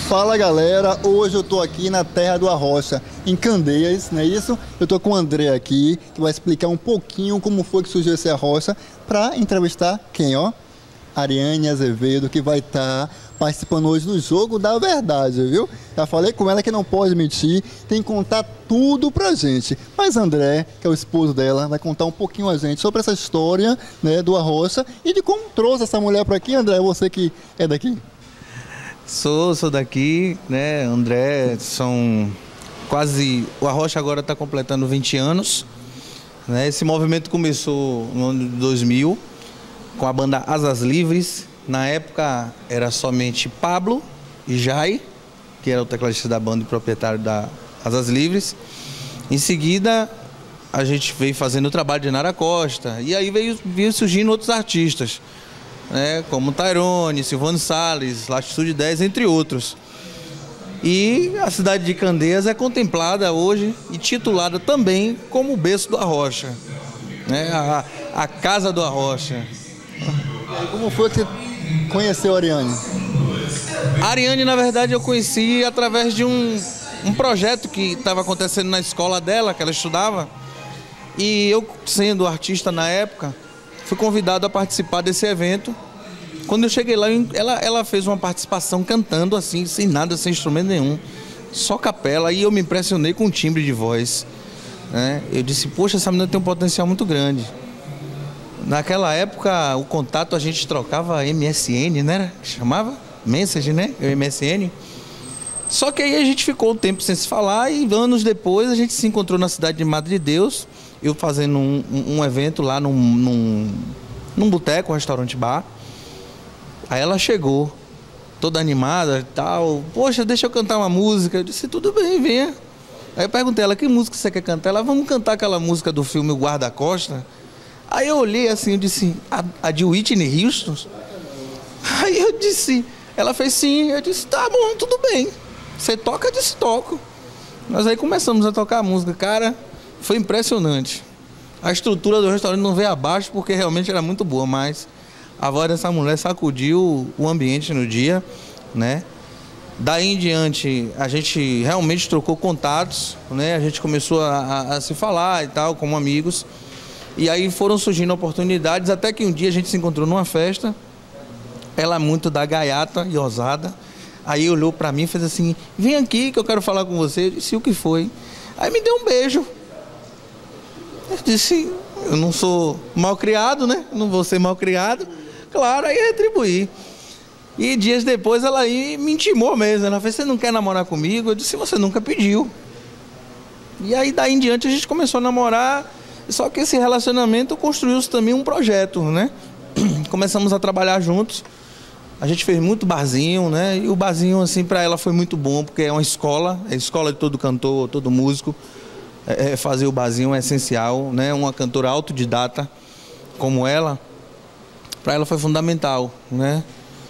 Fala galera, hoje eu tô aqui na terra do Arrocha, em Candeias, não é isso? Eu tô com o André aqui, que vai explicar um pouquinho como foi que surgiu esse Arrocha, para entrevistar quem, ó? Ariane Azevedo, que vai estar participando hoje do Jogo da Verdade, viu? Já falei com ela que não pode mentir, tem que contar tudo pra gente. Mas André, que é o esposo dela, vai contar um pouquinho a gente sobre essa história, né, do Arrocha e de como trouxe essa mulher pra aqui. André, você que é daqui. Sou daqui, né, André, são quase... O Arrocha agora está completando 20 anos, né? Esse movimento começou no ano de 2000, com a banda Asas Livres. Na época era somente Pablo e Jai, que era o tecladista da banda e proprietário da Asas Livres. Em seguida, a gente veio fazendo o trabalho de Nara Costa, e aí veio surgindo outros artistas, né, como Tairone, Silvano Salles, Latitude 10, entre outros. E a cidade de Candeias é contemplada hoje e titulada também como o berço do Arrocha, né, a casa do Arrocha. E como foi que você conheceu a Ariane? A Ariane, na verdade, eu conheci através de um projeto que estava acontecendo na escola dela, que ela estudava. E eu, sendo artista na época, fui convidado a participar desse evento. Quando eu cheguei lá, ela fez uma participação cantando assim, sem nada, sem instrumento nenhum, só capela, e eu me impressionei com o timbre de voz, né? Eu disse, poxa, essa menina tem um potencial muito grande. Naquela época, o contato a gente trocava MSN, né? Chamava? Message, né? MSN. Só que aí a gente ficou um tempo sem se falar e anos depois a gente se encontrou na cidade de Madre de Deus, eu fazendo um evento lá num boteco, um restaurante-bar. Aí ela chegou, toda animada e tal. Poxa, deixa eu cantar uma música. Eu disse, tudo bem, venha. Aí eu perguntei a ela, que música você quer cantar? Ela, vamos cantar aquela música do filme O Guarda-Costa? Aí eu olhei assim, eu disse, a de Whitney Houston? Aí eu disse, ela fez sim. Eu disse, tá bom, tudo bem. Você toca? Eu disse, toco. Mas aí começamos a tocar a música. Cara, foi impressionante. A estrutura do restaurante não veio abaixo porque realmente era muito boa, mas a voz dessa mulher sacudiu o ambiente no dia, né? Daí em diante, a gente realmente trocou contatos, né? A gente começou a se falar e tal, como amigos. E aí foram surgindo oportunidades, até que um dia a gente se encontrou numa festa. Ela é muito da gaiata e ousada. Aí olhou pra mim e fez assim, vem aqui que eu quero falar com você. Eu disse, o que foi? Aí me deu um beijo. Eu disse, eu não sou mal criado, né? Não vou ser mal criado. Claro, aí retribuí. E dias depois ela aí me intimou mesmo. Ela fez, você não quer namorar comigo? Eu disse, você nunca pediu. E aí daí em diante a gente começou a namorar. Só que esse relacionamento construiu-se também um projeto, né? Começamos a trabalhar juntos. A gente fez muito barzinho, né? E o barzinho, assim, para ela foi muito bom, porque é uma escola, é a escola de todo cantor, todo músico. Fazer o barzinho é essencial, né? Uma cantora autodidata como ela, para ela foi fundamental, né?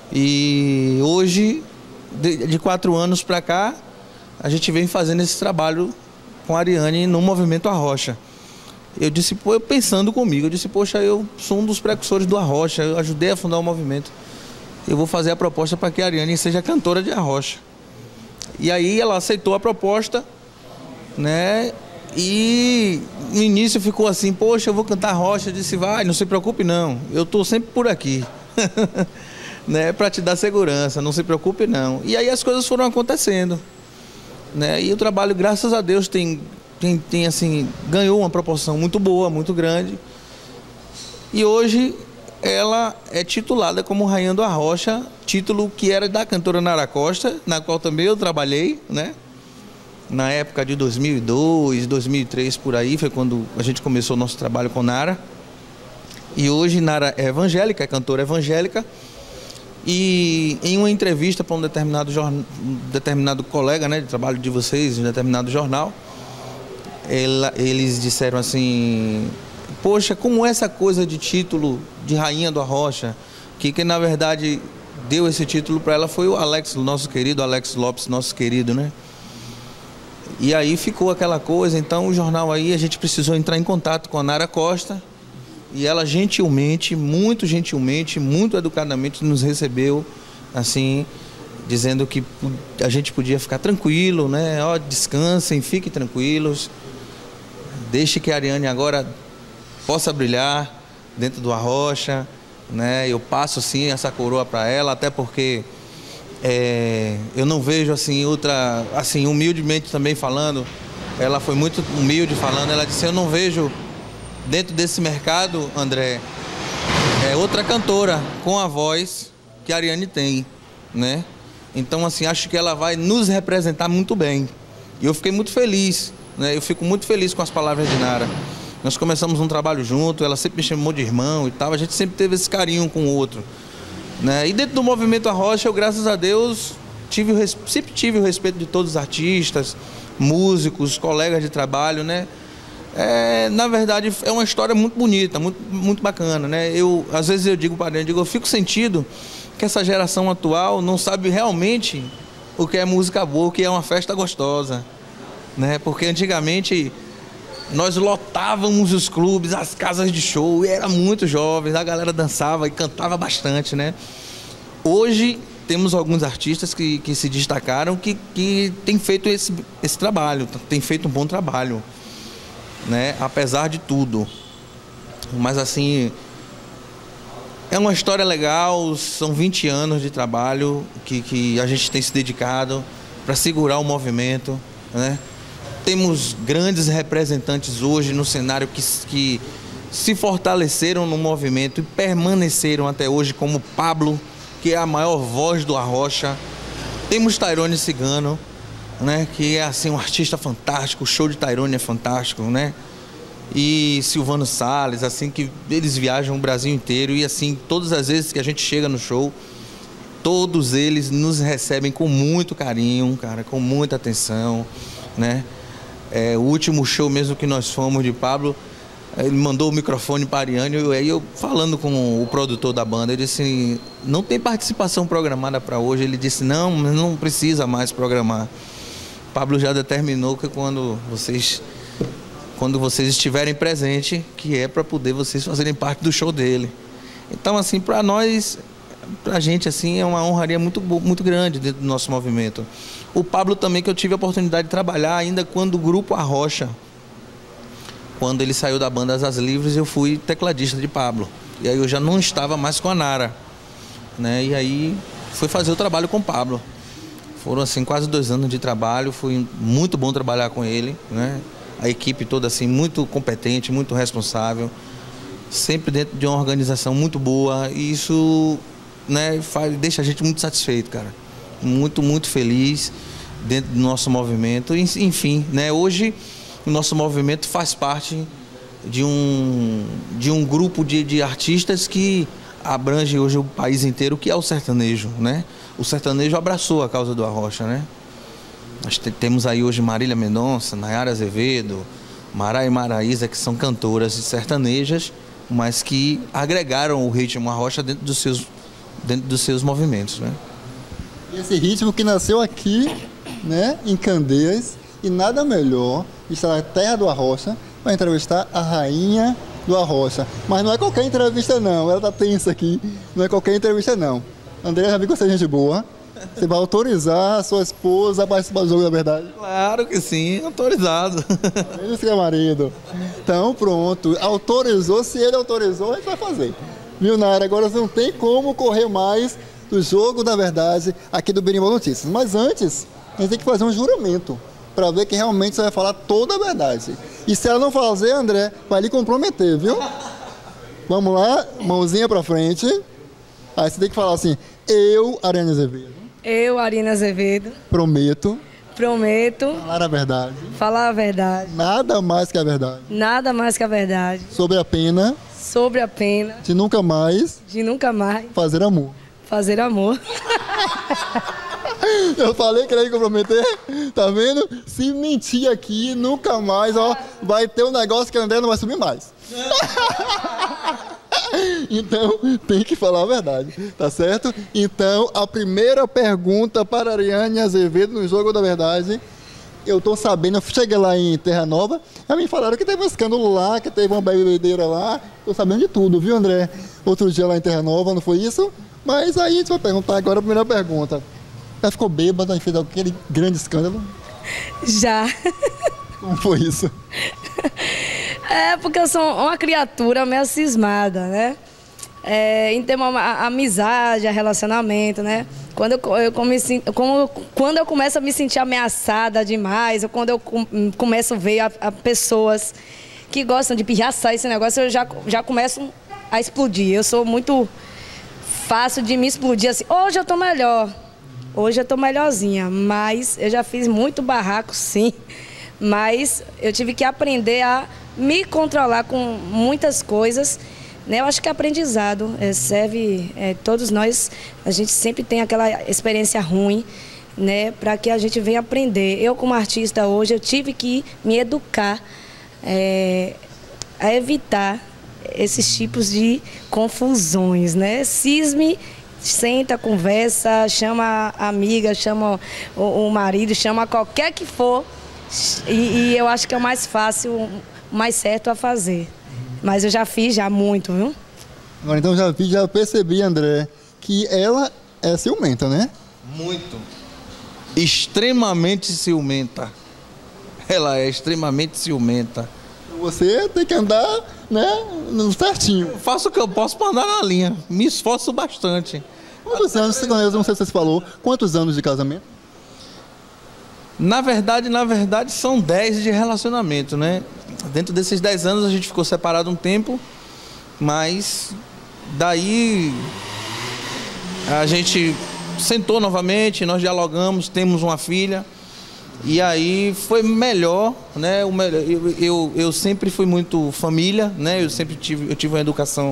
E hoje, de 4 anos para cá, a gente vem fazendo esse trabalho com a Ariane no Movimento Arrocha. Eu disse, pô, eu pensando comigo, eu disse, poxa, eu sou um dos precursores do Arrocha, eu ajudei a fundar o movimento. Eu vou fazer a proposta para que a Ariane seja cantora de Arrocha. E aí ela aceitou a proposta, né? E no início ficou assim, poxa, eu vou cantar Arrocha. Eu disse, vai, não se preocupe não, eu estou sempre por aqui, né? Para te dar segurança, não se preocupe não. E aí as coisas foram acontecendo, né? E o trabalho, graças a Deus, tem assim, ganhou uma proporção muito boa, muito grande. E hoje ela é titulada como Rainha do Arrocha, título que era da cantora Nara Costa, na qual também eu trabalhei, né? Na época de 2002, 2003, por aí, foi quando a gente começou o nosso trabalho com Nara. E hoje Nara é evangélica, é cantora evangélica. E em uma entrevista para um determinado colega, né, de trabalho de vocês, em um determinado jornal, eles disseram assim, poxa, como essa coisa de título de Rainha do Arrocha, que na verdade deu esse título para ela foi o Alex, o nosso querido Alex Lopes, nosso querido, né? E aí ficou aquela coisa, então o jornal aí, a gente precisou entrar em contato com a Nara Costa, e ela gentilmente, muito educadamente nos recebeu, assim, dizendo que a gente podia ficar tranquilo, né? Ó, descansem, fiquem tranquilos. Deixe que a Ariane agora possa brilhar dentro do Arrocha, né? Eu passo sim essa coroa para ela, até porque eu não vejo assim humildemente também falando. Ela foi muito humilde falando. Ela disse: eu não vejo dentro desse mercado, André, outra cantora com a voz que a Ariane tem, né? Então assim, acho que ela vai nos representar muito bem. E eu fiquei muito feliz, né? Eu fico muito feliz com as palavras de Nara. Nós começamos um trabalho junto, ela sempre me chamou de irmão e tal, a gente sempre teve esse carinho com o outro, né? E dentro do movimento Arrocha, eu, graças a Deus, sempre tive o respeito de todos os artistas, músicos, colegas de trabalho, né? Na verdade, é uma história muito bonita, muito bacana, né? Às vezes eu digo para ele, eu fico sentido que essa geração atual não sabe realmente o que é música boa, o que é uma festa gostosa, né? Porque antigamente nós lotávamos os clubes, as casas de show, e era muito jovens, a galera dançava e cantava bastante, né? Hoje temos alguns artistas que se destacaram, que têm feito esse trabalho, têm feito um bom trabalho, né? Apesar de tudo. Mas assim, é uma história legal, são 20 anos de trabalho que a gente tem se dedicado para segurar o movimento, né? Temos grandes representantes hoje no cenário que se fortaleceram no movimento e permaneceram até hoje, como Pablo, que é a maior voz do Arrocha. Temos Tairone Cigano, né, que é assim um artista fantástico, o show de Tairone é fantástico, né? E Silvano Salles, assim, que eles viajam o Brasil inteiro e assim, todas as vezes que a gente chega no show, todos eles nos recebem com muito carinho, cara, com muita atenção, né? O último show mesmo que nós fomos de Pablo, ele mandou o microfone para a Ariane, e aí eu falando com o produtor da banda, ele disse: não tem participação programada para hoje. Ele disse: não precisa mais programar. Pablo já determinou que quando vocês estiverem presentes, que é para poder vocês fazerem parte do show dele. Então assim, para nós, pra gente assim, é uma honraria muito grande dentro do nosso movimento. O Pablo também, que eu tive a oportunidade de trabalhar ainda quando o grupo Arrocha, quando ele saiu da banda Asas Livres, eu fui tecladista de Pablo. E aí eu já não estava mais com a Nara, né? E aí fui fazer o trabalho com o Pablo. Foram assim quase 2 anos de trabalho, foi muito bom trabalhar com ele, né? A equipe toda assim muito competente, muito responsável, sempre dentro de uma organização muito boa, e isso, né, deixa a gente muito satisfeito, cara. Muito feliz dentro do nosso movimento. Enfim, né, hoje o nosso movimento faz parte de um grupo de artistas que abrange hoje o país inteiro, que é o sertanejo, né? O sertanejo abraçou a causa do Arrocha, né? Nós temos aí hoje Marília Mendonça, Nayara Azevedo, Mará e Maraísa, que são cantoras sertanejas, mas que agregaram o ritmo Arrocha dentro dos seus movimentos, né? Esse ritmo que nasceu aqui, né, em Candeias, e nada melhor estar na terra do Arrocha para entrevistar a rainha do Arrocha. Mas não é qualquer entrevista não, ela tá tensa aqui, não é qualquer entrevista não. André, já vi que você é gente boa. Você vai autorizar a sua esposa a participar do Jogo da Verdade? Claro que sim, autorizado. Ele que é marido. Então pronto, autorizou, se ele autorizou, a gente vai fazer. Viu, Nara? Agora você não tem como correr mais do Jogo da Verdade aqui do Berimbau Notícias. Mas antes, a gente tem que fazer um juramento para ver que realmente você vai falar toda a verdade. E se ela não fazer, André, vai lhe comprometer, viu? Vamos lá, mãozinha para frente. Aí você tem que falar assim: eu, Ariane Azevedo. Eu, Ariane Azevedo. Prometo. Falar a verdade. Falar a verdade. Nada mais que a verdade. Nada mais que a verdade. Sobre a pena. De nunca mais. Fazer amor. Fazer amor. Eu falei que ele ia comprometer, tá vendo? Se mentir aqui, nunca mais, ó, vai ter um negócio que o André não vai subir mais. Então, tem que falar a verdade, tá certo? Então, a primeira pergunta para a Ariane Azevedo no Jogo da Verdade. Eu tô sabendo, eu cheguei lá em Terra Nova, já me falaram que teve um escândalo lá, que teve uma bebedeira lá. Tô sabendo de tudo, viu, André? Outro dia lá em Terra Nova, não foi isso? Mas aí a gente vai perguntar agora a primeira pergunta. Já ficou bêbada e fez aquele grande escândalo? Já. Como foi isso? É porque eu sou uma criatura meio cismada, né? Em ter uma amizade, relacionamento, né? Quando eu começo a me sentir ameaçada demais, ou quando eu começo a ver a pessoas que gostam de pirraçar esse negócio, eu já começo a explodir. Eu sou muito fácil de me explodir assim. Hoje eu tô melhor, hoje eu tô melhorzinha, mas eu já fiz muito barraco, sim. Mas eu tive que aprender a me controlar com muitas coisas, né? Eu acho que aprendizado serve, todos nós, a gente sempre tem aquela experiência ruim, né? Para que a gente venha aprender. Eu, como artista hoje, eu tive que me educar a evitar esses tipos de confusões, né? Cisme, senta, conversa, chama a amiga, chama o marido, chama qualquer que for, e eu acho que é o mais fácil, o mais certo a fazer. Mas eu já fiz já muito, viu? Agora então já percebi, André, que ela é ciumenta, né? Muito. Extremamente ciumenta. Ela é extremamente ciumenta. Você tem que andar, né, no certinho. Eu faço o que eu posso para andar na linha. Me esforço bastante. Quantos anos, eu não sei se você falou, quantos anos de casamento? Na verdade, são 10 de relacionamento, né? Dentro desses 10 anos a gente ficou separado um tempo, mas daí a gente sentou novamente, nós dialogamos, temos uma filha, e aí foi melhor, né? Eu sempre fui muito família, né? Eu tive uma educação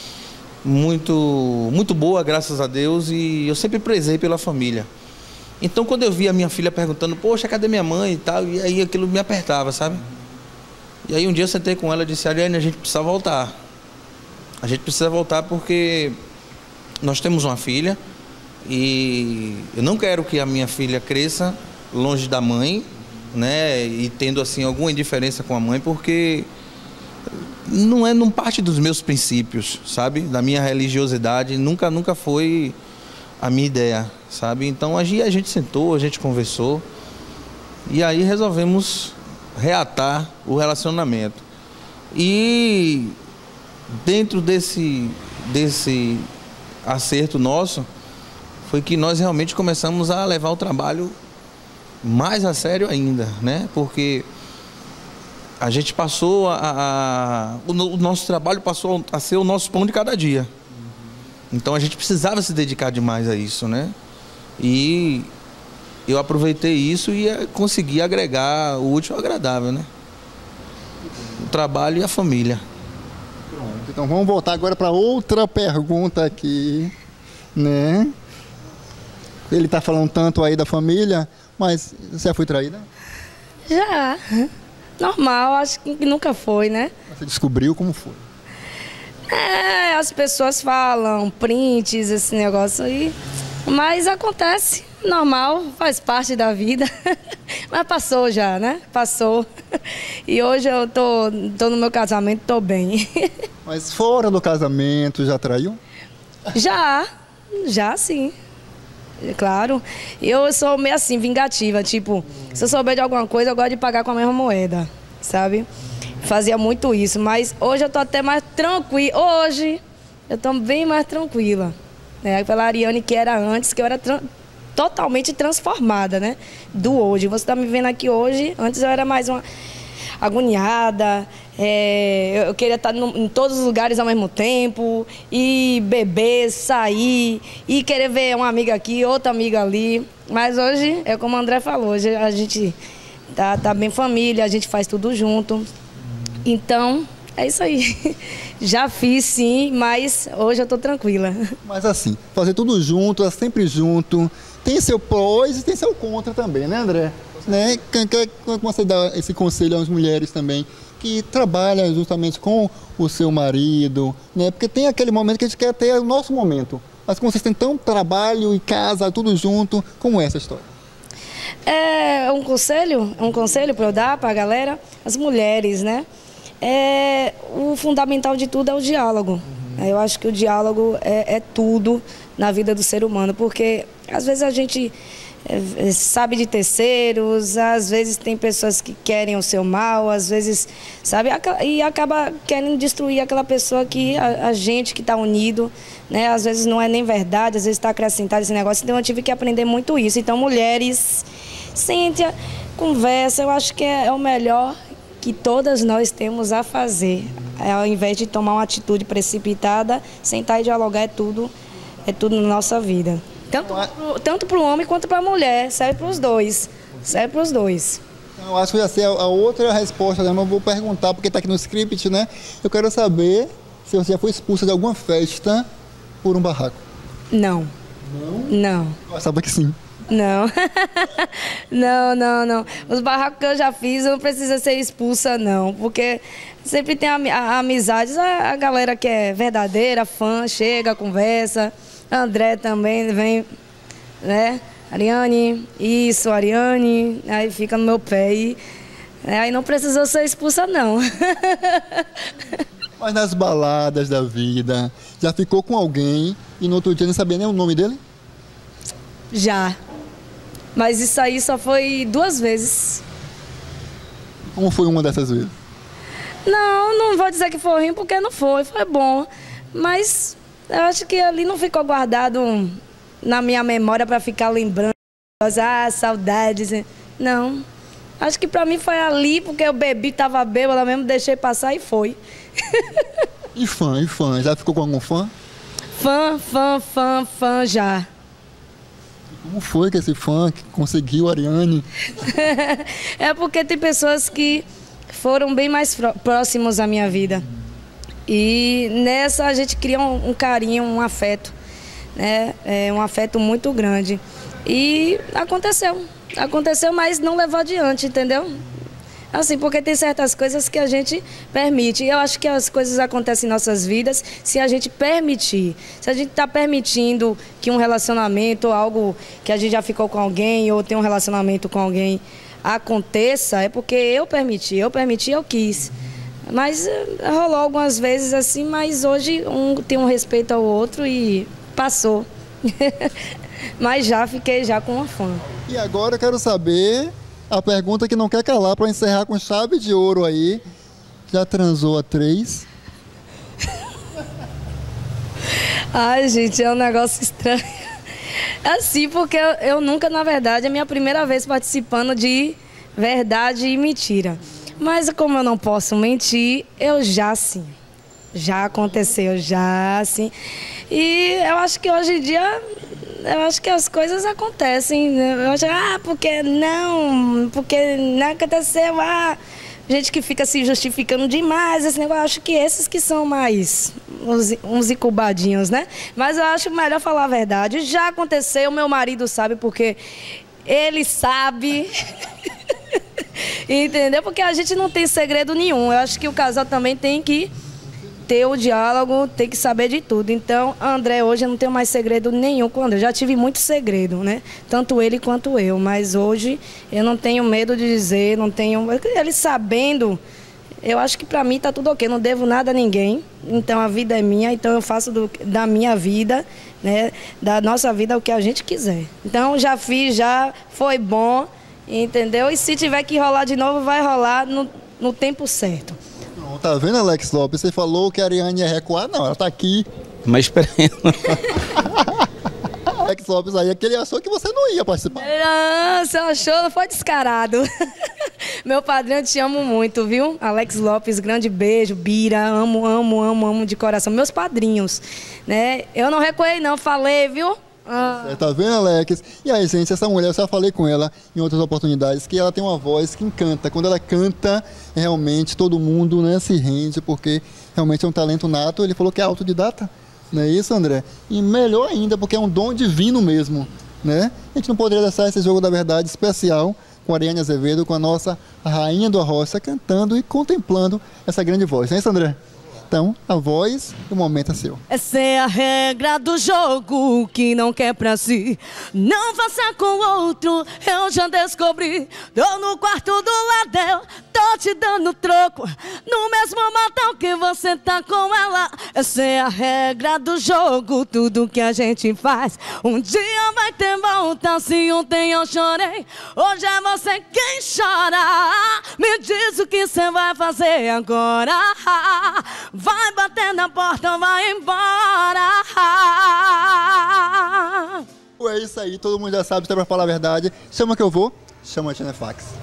muito boa, graças a Deus, e eu sempre prezei pela família. Então, quando eu vi a minha filha perguntando, poxa, cadê minha mãe e tal, e aí aquilo me apertava, sabe? E aí um dia eu sentei com ela e disse, Ariane, a gente precisa voltar. A gente precisa voltar porque nós temos uma filha e eu não quero que a minha filha cresça longe da mãe, né? E tendo, assim, alguma indiferença com a mãe, porque não parte dos meus princípios, sabe? Da minha religiosidade, nunca foi a minha ideia, sabe? Então a gente sentou, a gente conversou e aí resolvemos reatar o relacionamento. E dentro desse acerto nosso foi que nós realmente começamos a levar o trabalho mais a sério ainda, né? Porque a gente passou o nosso trabalho passou a ser o nosso pão de cada dia. Então a gente precisava se dedicar demais a isso, né? E eu aproveitei isso e consegui agregar o útil ao agradável, né? O trabalho e a família. Pronto, então vamos voltar agora para outra pergunta aqui, né? Ele está falando tanto aí da família, mas você já foi traída? Já. Normal, acho que nunca foi, né? Você descobriu como foi? As pessoas falam, prints, esse negócio aí. Mas acontece, normal, faz parte da vida. Mas passou já, né? Passou. E hoje eu tô no meu casamento, tô bem. Mas fora do casamento, já traiu? Já sim. Claro. Eu sou meio assim, vingativa. Tipo, se eu souber de alguma coisa, eu gosto de pagar com a mesma moeda, sabe? Fazia muito isso, mas hoje eu tô até mais tranquila. Hoje eu tô bem mais tranquila, né? Pela Ariane que era antes, que eu era totalmente transformada, né? Do hoje. Você tá me vendo aqui hoje, antes eu era mais uma agoniada, eu queria estar em todos os lugares ao mesmo tempo, e beber, sair, e querer ver uma amiga aqui, outra amiga ali. Mas hoje, é como o André falou, hoje a gente tá bem família, a gente faz tudo junto. Então, é isso aí. Já fiz, sim, mas hoje eu tô tranquila. Mas assim, fazer tudo junto, é sempre junto, tem seu prós e tem seu contra também, né, André? Né? Como você dá esse conselho às mulheres também que trabalham justamente com o seu marido, né? Porque tem aquele momento que a gente quer ter o nosso momento. Mas como vocês têm tanto trabalho e casa, tudo junto, como é essa história? É um conselho para eu dar para a galera, as mulheres, né? O fundamental de tudo é o diálogo. Eu acho que o diálogo é tudo na vida do ser humano, porque às vezes a gente sabe de terceiros, às vezes tem pessoas que querem o seu mal, às vezes, sabe, e acaba querendo destruir aquela pessoa que a gente que está unido, né? Às vezes não é nem verdade, às vezes está acrescentado esse negócio, então eu tive que aprender muito isso. Então, mulheres, Cíntia, conversa, eu acho que é o melhor que todas nós temos a fazer, ao invés de tomar uma atitude precipitada, sentar e dialogar é tudo na nossa vida. Tanto para o homem quanto para a mulher, serve para os dois. Serve para os dois. Eu acho que já sei a outra resposta, né? Mas eu vou perguntar, porque está aqui no script, né? Eu quero saber se você já foi expulsa de alguma festa por um barraco. Não. Não? Não. Eu achava que sim. Não. Não. Os barracos que eu já fiz, eu não preciso ser expulsa, não. Porque sempre tem amizades, a galera que é verdadeira, fã, chega, conversa. André também vem, né? Ariane, aí fica no meu pé e aí não precisou ser expulsa, não. Mas nas baladas da vida, já ficou com alguém e no outro dia não sabia nem o nome dele? Já. Mas isso aí só foi 2 vezes. Como foi uma dessas vezes? Não vou dizer que foi ruim, porque não foi bom. Mas eu acho que ali não ficou guardado na minha memória para ficar lembrando. Saudades. Não. Acho que para mim foi ali, porque eu bebi, tava bêbada mesmo, deixei passar e foi. E fã? Já ficou com algum fã? Fã já. Como foi que esse fã conseguiu, Ariane? É porque tem pessoas que foram bem mais próximos à minha vida. E nessa a gente cria um carinho, um afeto, né? Um afeto muito grande. E aconteceu, mas não levou adiante, entendeu? Assim, porque tem certas coisas que a gente permite. Eu acho que as coisas acontecem em nossas vidas se a gente permitir. Se a gente está permitindo que um relacionamento, algo que a gente já ficou com alguém ou tem um relacionamento com alguém aconteça, é porque eu permiti, eu quis. Mas rolou algumas vezes assim, mas hoje um tem um respeito ao outro e passou. Mas já fiquei já com uma fã. E agora eu quero saber a pergunta que não quer calar para encerrar com chave de ouro aí. Já transou a 3? Ai, gente, é um negócio estranho. Assim, porque eu nunca, na verdade, é a minha primeira vez participando de verdade e mentira. Mas como eu não posso mentir, eu já sim. Já aconteceu, já sim. E eu acho que hoje em dia, eu acho que as coisas acontecem. Eu acho, porque não aconteceu, gente que fica se justificando demais, esse negócio. Eu acho que esses que são mais uns incubadinhos, né? Mas eu acho melhor falar a verdade. Já aconteceu, meu marido sabe, porque ele sabe. Entendeu? Porque a gente não tem segredo nenhum. Eu acho que o casal também tem que ter o diálogo, tem que saber de tudo. Então, André, hoje eu não tenho mais segredo nenhum com o André. Eu já tive muito segredo, né? Tanto ele quanto eu. Mas hoje eu não tenho medo de dizer, não tenho... Ele sabendo, eu acho que pra mim tá tudo ok. Não devo nada a ninguém. Então a vida é minha, então eu faço da minha vida, né? Da nossa vida o que a gente quiser. Então já fiz, já foi bom, entendeu? E se tiver que rolar de novo, vai rolar no tempo certo. Não, tá vendo, Alex Lopes? Você falou que a Ariane ia recuar? Não, ela tá aqui. Mas esperando. Alex Lopes aí, é que ele achou que você não ia participar. Não, você achou, não foi descarado. Meu padrinho, eu te amo muito, viu? Alex Lopes, grande beijo. Bira, amo de coração. Meus padrinhos, né? Eu não recuei não, falei, viu? Você tá vendo, Alex? E aí, gente, essa mulher, eu já falei com ela em outras oportunidades, que ela tem uma voz que encanta. Quando ela canta, realmente todo mundo, né, se rende, porque realmente é um talento nato. Ele falou que é autodidata, não é isso, André? E melhor ainda, porque é um dom divino mesmo, né? A gente não poderia deixar esse jogo da verdade especial com a Ariane Azevedo, com a nossa rainha do Arrocha, cantando e contemplando essa grande voz, não é isso, André? Então, a voz, o momento é seu. Essa é a regra do jogo, que não quer pra si, não faça com o outro, eu já descobri. Tô no quarto do ladrão, tô te dando troco, no mesmo motel que você tá com ela. Essa é a regra do jogo, tudo que a gente faz um dia vai ter volta. Se ontem eu chorei, hoje é você quem chora. Me diz o que você vai fazer agora. Vai bater na porta, vai embora. É isso aí, todo mundo já sabe, se é pra falar a verdade. Chama que eu vou, chama a Tinefax.